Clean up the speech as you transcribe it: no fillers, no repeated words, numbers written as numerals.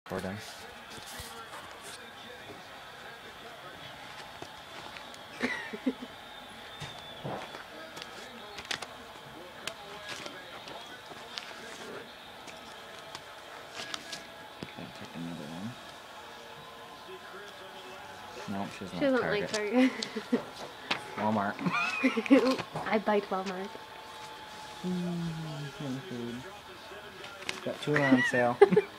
For them. Take another one. Nope, she doesn't like Target. Walmart. I bite Walmart. Food. Got 2 on sale.